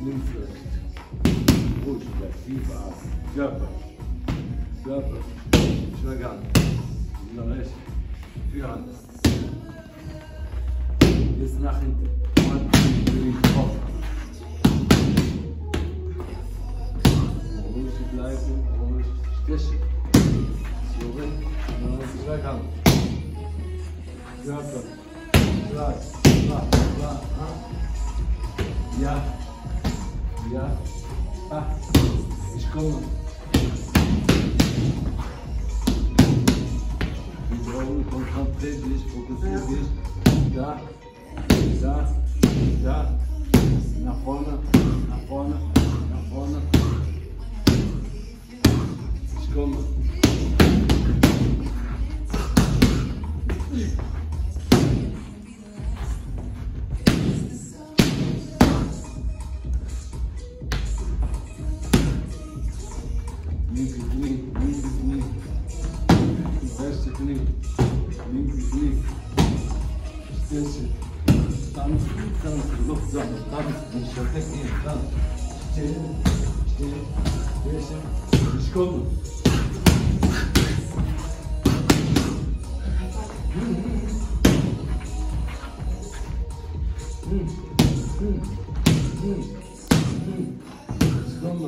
Nimm fest. Ruhig, bleib tief atmen. Körper. Körper. Schlag an. Nach rechts. Für Hand. Jetzt nach hinten. Hand, auf. Ruhig bleiben. Ruhig stechen. Zurück. Schlag an. Körper. Schlag. Schlag. Schlag. Ja. Ja. Ah. Ich komme. Wiederholen, konzentriert dich, fokussiert dich. Da. Da. Da. Nach vorne. Nach vorne. Nach vorne. Ich komme. Linke Knie, rechte Knie, linke Knie, Stütze, Tanz, Luft sammeln, Tanz, nicht verdecken, Tanz, stehen, stehen, ich komme. Ich komme.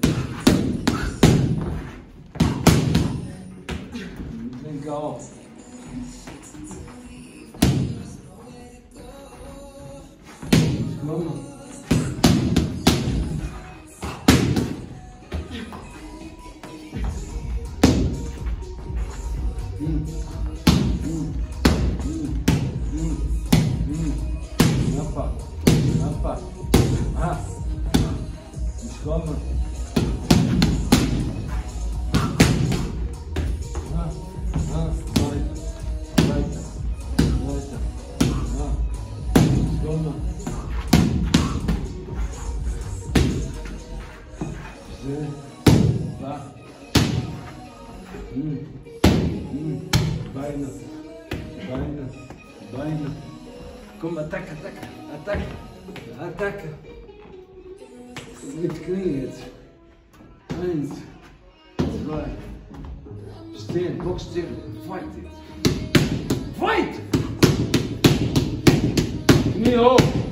Lenke auf. Ich komme. Nappa. Ah. Ich komme. Beine, Beine, Beine. Komm, Attacke, Attacke, Attacke, Attacke. Mit Knie jetzt. 1, 2. Stehen, Box stehen. Fight jetzt. Fight! Knie hoch.